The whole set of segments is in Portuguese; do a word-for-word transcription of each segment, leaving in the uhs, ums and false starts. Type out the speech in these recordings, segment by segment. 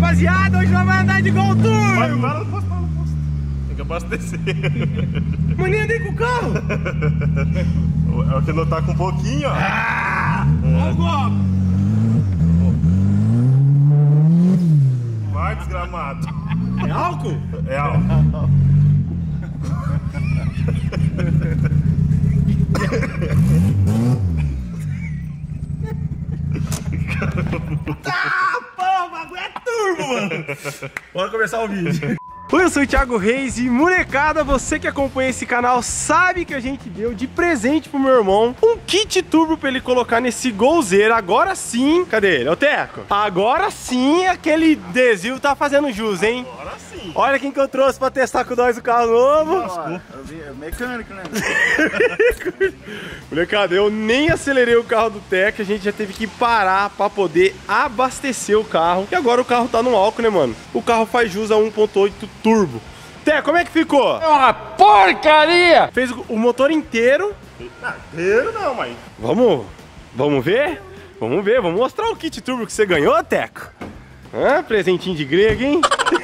rapaziada, hoje nós vamos andar de Gol Turbo. Vai, não, não posso, não, não posso. Tem que abastecer. Mas nem andei com o carro. É o que não tá com um pouquinho, ó. Ah, olha o golpe. Vai, desgramado. É álcool? É álcool. Ah, pô, o bagulho é turbo, mano. Bora começar o vídeo. Oi, eu sou o Thiago Reis e, molecada, você que acompanha esse canal sabe que a gente deu de presente pro meu irmão um kit turbo pra ele colocar nesse golzeiro. Agora sim, cadê ele? Ô, Teco, agora sim aquele adesivo tá fazendo jus, hein? Agora sim. Olha quem que eu trouxe pra testar com nós o carro novo. É mecânico, né? Molecada, eu nem acelerei o carro do Teco, a gente já teve que parar pra poder abastecer o carro. E agora o carro tá no álcool, né, mano? O carro faz jus a um ponto oito turbo. Teco, como é que ficou? É uma porcaria! Fez o motor inteiro. Ah, inteiro não, mãe. Vamos, vamos ver? Vamos ver, vamos mostrar o kit turbo que você ganhou, Teco. Ah, presentinho de grego, hein?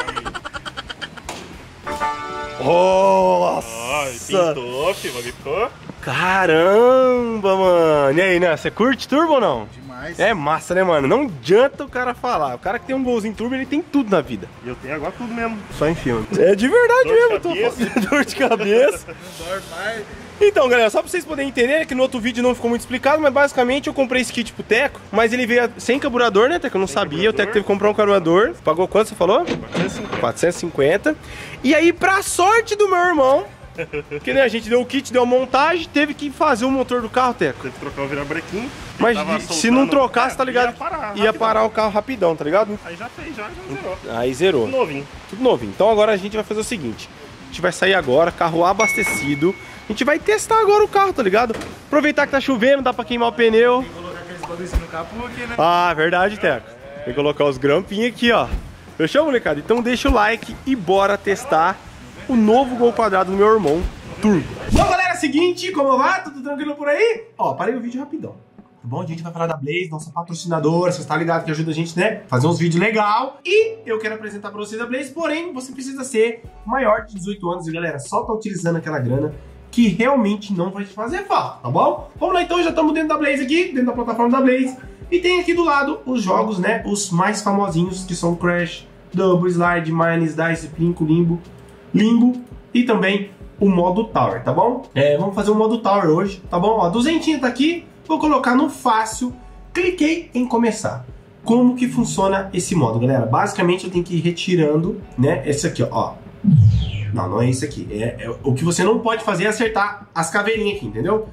Nossa! Pintou, filho, pintou. Caramba, mano. E aí, né? Você curte turbo ou não? Demais. É massa, né, mano? Não adianta o cara falar. O cara que tem um golzinho turbo, ele tem tudo na vida. E eu tenho agora tudo mesmo. Só em filme. É de verdade Dor de mesmo. cabeça. Tô... Dor de cabeça. Então, galera, só pra vocês poderem entender, que no outro vídeo não ficou muito explicado, mas basicamente eu comprei esse kit pro Teco, mas ele veio sem carburador, né, Teco? Eu não Sem sabia, carburador. o Teco teve que comprar um carburador. Pagou quanto, você falou? quatrocentos e cinquenta. E aí, pra sorte do meu irmão, que né, a gente deu o kit, deu a montagem, teve que fazer o motor do carro, Teco. Teve que trocar o virabrequim. Mas Tava se soltando- não trocasse, É, tá ligado? Ia parar, Ia rapidão. parar o carro rapidão, tá ligado? Aí já fez, já, já zerou. Aí zerou. Tudo novinho. Tudo novinho. Então agora a gente vai fazer o seguinte: a gente vai sair agora, carro abastecido. A gente vai testar agora o carro, tá ligado? Aproveitar que tá chovendo, dá pra queimar o pneu. Tem que colocar aqueles bagulhos no capô aqui, né? Ah, verdade, Teco. Tem que colocar os grampinhos aqui, ó. Fechou, molecada? Então deixa o like e bora testar o novo Gol quadrado do meu irmão, turbo. Bom, galera, seguinte, como vai? Tudo tranquilo por aí? Ó, parei o vídeo rapidão. Tá bom? A gente vai falar da Blaze, nossa patrocinadora, vocês tá ligado que ajuda a gente, né? Fazer uns vídeos legal. E eu quero apresentar pra vocês a Blaze, porém, você precisa ser maior de dezoito anos. E galera, só tá utilizando aquela grana que realmente não vai te fazer falta, tá bom? Vamos lá então, já estamos dentro da Blaze aqui, dentro da plataforma da Blaze. E tem aqui do lado os jogos, né? Os mais famosinhos, que são Crash, Double Slide, Mines, Dice, Plinko, Limbo, Limbo e também o modo Tower, tá bom? É, vamos fazer o modo Tower hoje, tá bom? Ó, duzentinho tá aqui, vou colocar no fácil, cliquei em começar. Como que funciona esse modo, galera? Basicamente eu tenho que ir retirando, né? Esse aqui, ó. Não, não é isso aqui. É, é, o que você não pode fazer é acertar as caveirinhas aqui, entendeu?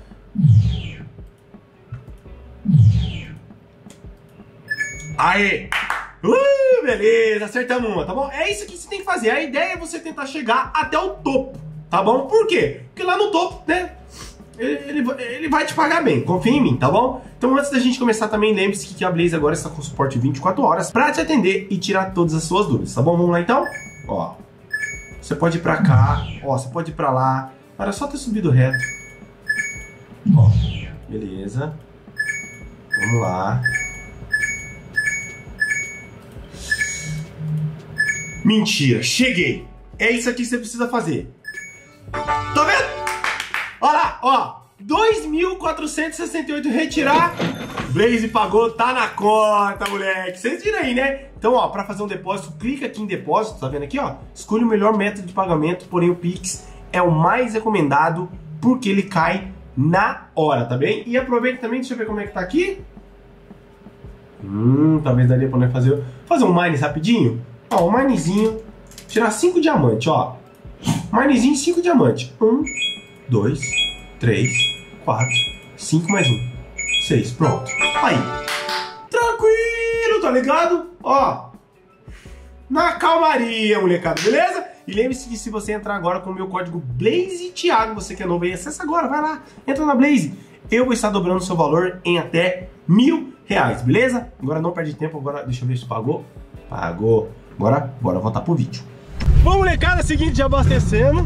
Aê! Uh, beleza, acertamos uma, tá bom? É isso que você tem que fazer. A ideia é você tentar chegar até o topo, tá bom? Por quê? Porque lá no topo, né? Ele, ele, ele vai te pagar bem, confia em mim, tá bom? Então antes da gente começar também, lembre-se que a Blaze agora está com suporte vinte e quatro horas pra te atender e tirar todas as suas dúvidas, tá bom? Vamos lá então? Ó. Você pode ir pra cá, ó, você pode ir pra lá. Era só ter subido reto. Ó, beleza. Vamos lá. Mentira, cheguei. É isso aqui que você precisa fazer. Tá vendo? Olha lá, ó. dois mil quatrocentos e sessenta e oito retirar. Blaze pagou, tá na conta, moleque. Vocês viram aí, né? Então, ó, pra fazer um depósito, clica aqui em depósito, tá vendo aqui, ó? Escolha o melhor método de pagamento, porém o Pix é o mais recomendado porque ele cai na hora, tá bem? E aproveita também, deixa eu ver como é que tá aqui. Hum, talvez daria pra nós fazer, fazer um mines rapidinho. Ó, um minezinho, tirar cinco diamantes, ó. Minezinho, cinco diamantes. um, dois, três, quatro, cinco mais um. seis, pronto. Aí. Tranquilo, tá ligado? Ó. Na calmaria, molecada, beleza? E lembre-se que se você entrar agora com o meu código BlazeThiago, você que é novo aí, acessa agora, vai lá, entra na Blaze. Eu vou estar dobrando o seu valor em até mil reais, beleza? Agora não perde tempo, agora deixa eu ver se pagou. Pagou. Agora, bora voltar pro vídeo. Bom, molecada, seguinte, já abastecendo.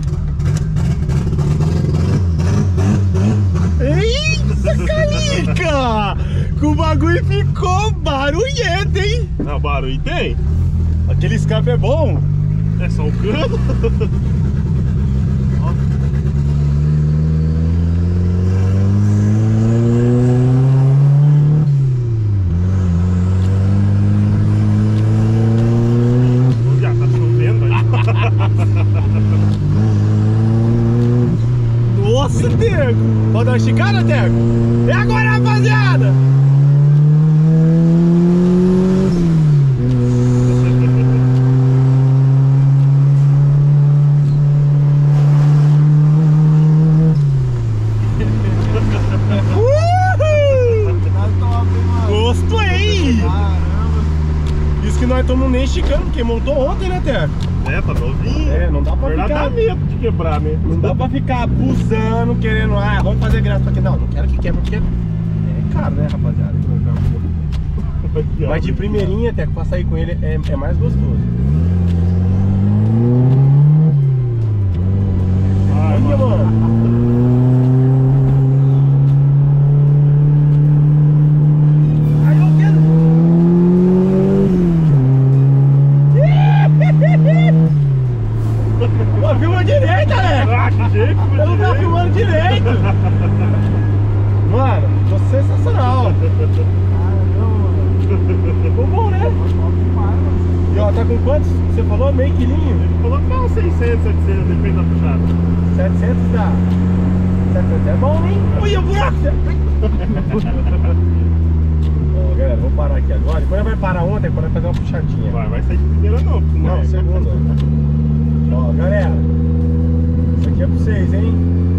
Eita, Calica! O bagulho ficou barulhento, hein? Não, barulho tem? Aquele escape é bom. É só o cano. Já tá chovendo aí. Nossa, Teco! Pode dar uma esticada, Teco? E agora, rapaziada? Gostou, hein? Isso que nós estamos nem esticando, porque montou ontem, né, Teco? É, tá novinho. É, não dá pra Na verdade, ficar... dá medo de quebrar, né? Não dá pra ficar abusando, querendo, ah, vamos fazer graça pra quê? Não, não quero que quebre, porque é caro, né, rapaziada? Aqui, ó. Mas de primeirinha, até pra sair com ele é, é mais gostoso. Ai, Olha, mano. Ai, eu quero. Pô, filma direita, né? Ah, que jeito, Eu não tava filmando direito. Mano, tô sensacional. Ficou bom, né? E ó, tá com quantos? Você falou meio quilinho? Ele falou que não, seiscentos, setecentos, depende da puxada. setecentos dá. setecentos é bom, hein? Ui, o buraco! Ó, galera, vou parar aqui agora. Depois vai parar ontem, quando vai fazer uma puxadinha. Vai, vai sair de primeira não. Não, é. segunda. Ó, galera. Isso aqui é pra vocês, hein?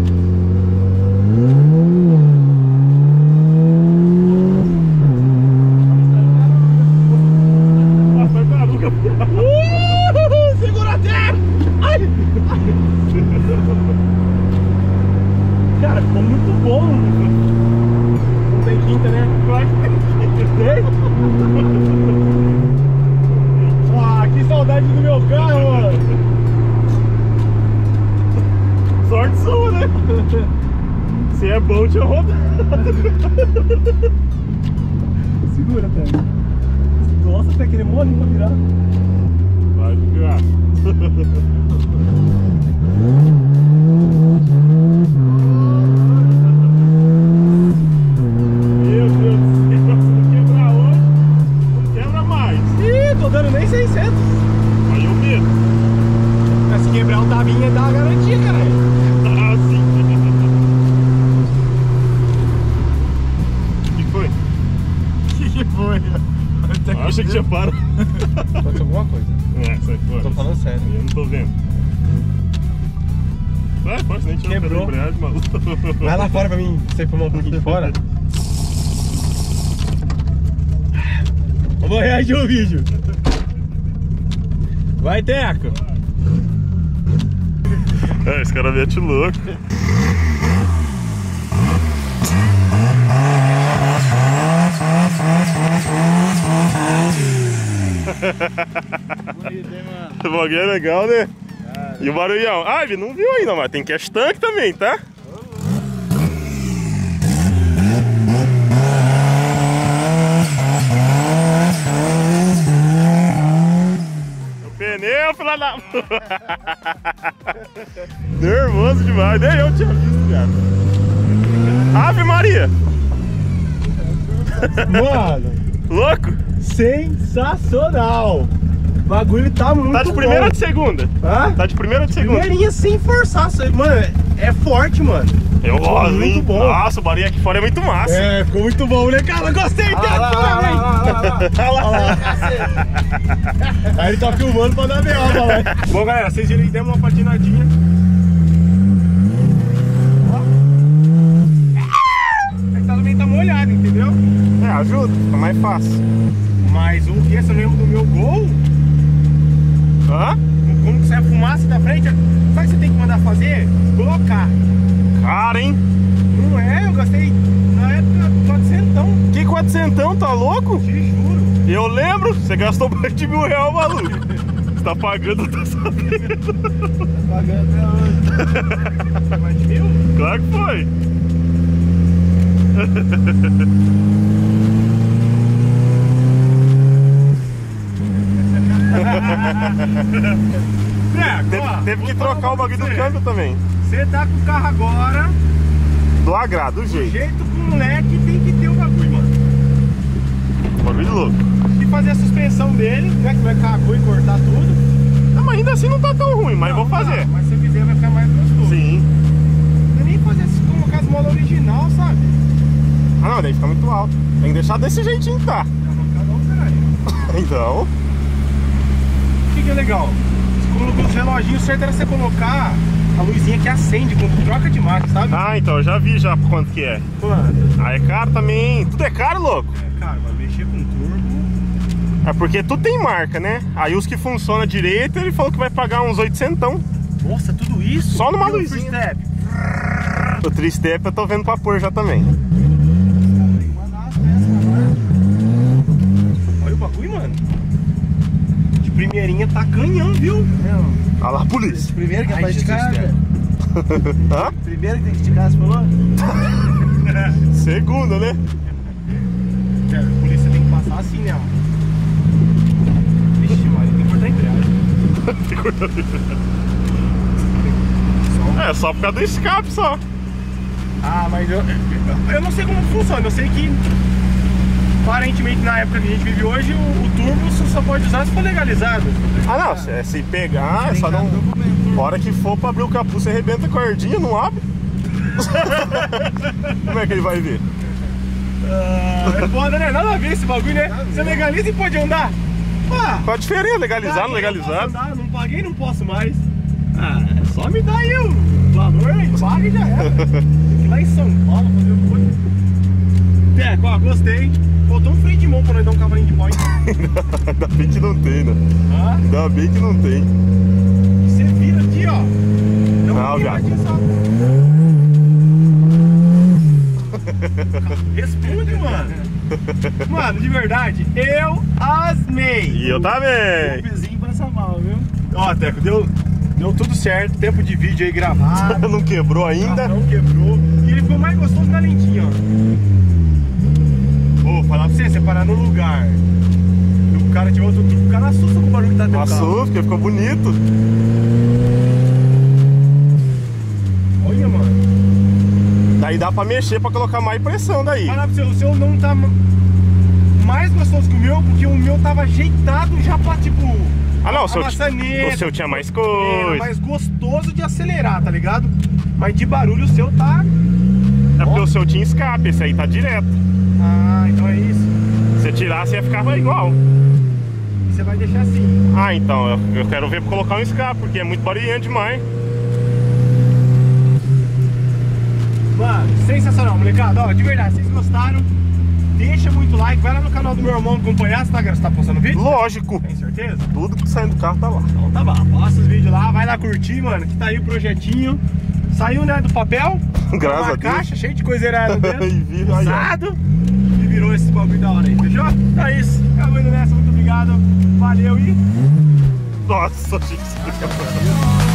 Uh, segura até! Ai! Cara, ficou muito bom! Não tem quinta, né? Claro que tem. Tem? Ah, que saudade do meu carro, mano! Sorte sua, né? Se é bom, tinha rodado. Segura, até. Nossa, até aquele mole pra virar. Vai de graça. Meu Deus do céu, se não quebrar hoje, não quebra mais. Ih, tô dando nem seiscentos. Aí eu medo. Mas se quebrar um tabinha, dá uma garantia, caralho. Ah, sim. O que foi? O que que foi? Eu achei que tinha parado. Aconteceu alguma coisa. É, sai fora. Tô falando sério. Eu não tô vendo. Vai, pode nem tirar o Quebrou. pé da embreagem, maluco. Vai lá fora pra mim, você filmar um pouquinho de fora. Vamos reagir o vídeo. Vai, Teco. É, esse cara mete louco. Bonito, hein, mano? O bagulho é legal, né? Cara. E o barulhão? Ah, ele não viu ainda, mas tem cash tank também, tá? O pneu, filha da... Nervoso demais, nem eu tinha visto, cara. Ave Maria! Mano, Louco? sensacional. O bagulho tá muito bom. Tá de primeira ou de segunda? Hã? Tá de primeira ou de segunda? Primeirinha sem forçar. Mano, é forte, mano. Eu gosto, muito hein? bom. Nossa, o barulho aqui fora é muito massa. É, ficou muito bom, né, cara? Gostei, Teco, parabéns. Olha lá. Aí ele tá filmando pra dar B O, né? Bom, galera, vocês viram que demos uma patinadinha. Ó. É que também tá molhado, entendeu? É, ajuda, fica mais fácil. Mas o que eu lembro do meu Gol, Hã? como que sai a fumaça da frente, sabe o que você tem que mandar fazer? Colocar. Cara, hein? Não é, eu gastei na época quatrocentão, Que quatrocentão, tá louco? te juro. Eu lembro, você gastou mais de mil reais, maluco. Você tá pagando, eu tô sabendo. Pagando até hoje. Mais de mil? Claro que foi. É, Teve, ó, teve que vou falar trocar o pra bagulho do você. câmbio também. Você tá com o carro agora, Do agrado, do do jeito. jeito que o moleque tem que ter o bagulho, mano. Bagulho louco. E fazer a suspensão dele, né? Que vai cagou e cortar tudo. Não, mas ainda assim não tá tão ruim, mas Não, vou não fazer. dá, mas se eu fizer vai ficar mais gostoso. Sim. Não é nem fazer se colocar as molas original, sabe? Ah não, daí fica muito alto. Tem que deixar desse jeitinho que tá. Já não fica não, caralho. Então. O que que é legal? Você colocou os reloginhos, certo era você colocar a luzinha que acende quando troca de marca, sabe? Ah, então, eu já vi já quanto que é. Quanto? Ah, é caro também. Tudo é caro, louco. É, cara, mas mexer com turbo... É porque tudo tem marca, né? Aí os que funcionam direito, ele falou que vai pagar uns oitocentão. Nossa, tudo isso? Só numa E o luzinha. freestep? O tristep eu tô vendo pra pôr já também. Tem que mandar as peças agora. Olha o bagulho, mano. De primeirinha tá canhão, viu? Meu, Olha lá a polícia. primeiro que é Ai, pra Jesus, esticar, cara. velho. Hã? Primeiro que tem que esticar, você falou? Segunda, né? É, a polícia tem que passar assim, né, mano? Vixe, mano, tem que cortar a embreagem. É, só por causa do escape só. Ah, mas eu, eu não sei como funciona. Eu sei que, aparentemente, na época que a gente vive hoje, o, o turbo você só pode usar se for legalizado. Ah não, se, se pegar, é Tem só que dar não. no documento. A hora que for pra abrir o capô, você arrebenta a cordinha, não abre. Como é que ele vai ver? Ah, é foda, né? Nada a ver esse bagulho, né? Você legaliza e pode andar. Ah, Qual a diferença? Legalizado, paguei, legalizado? Não, posso andar, não paguei, não posso mais. Ah, é só me dar aí o valor, aí paga e já era. Tem que ir lá em São Paulo fazer o coisa. É, ó, gostei. Faltou um freio de mão pra nós dar um cavalinho de pau, hein? Ainda bem que não tem, né? Ah, Ainda bem que não tem. você vira aqui, ó. Dá uma Não, viradinha gato. só. Responde, mano. Mano, de verdade, eu asmei. E eu também. O vizinho passa mal, viu? Ó, Teco, deu, deu tudo certo. Tempo de vídeo aí gravado. Não quebrou ainda? Não quebrou. E ele ficou mais gostoso na lentinha, ó. Vou falar pra você, você parar no lugar e o cara tiver outro truque, o cara assusta com o barulho que tá dentro do carro. Passou, porque ficou bonito. Olha, mano. Daí dá pra mexer pra colocar mais pressão daí. Falar pra você, o seu não tá mais gostoso que o meu, porque o meu tava ajeitado já pra, tipo... Ah não, o a seu, maçaneta, o seu tinha mais era coisa. mais gostoso de acelerar, tá ligado? Mas de barulho o seu tá... É porque o seu tinha escape, esse aí tá direto. Ah, então é isso. Se você tirasse ia ficar igual. E você vai deixar assim. Ah, então, eu, eu quero ver pra colocar um escape, porque é muito barulhento demais. Mano, sensacional, molecada. Ó, de verdade, vocês gostaram? Deixa muito like, vai lá no canal do meu irmão acompanhar. Você tá, você tá postando vídeo? Lógico. Tem certeza? Tudo que sai do carro tá lá. Então tá bom, posta os vídeos lá, vai lá curtir, mano, que tá aí o projetinho. Saiu, né, do papel. Graças uma a Deus. caixa, cheio de coisa errada dentro. E vira aí, ó. Usado. E virou esse bagulho da hora aí, fechou? Então é isso. Acabou indo nessa, muito obrigado. Valeu e... Nossa, gente.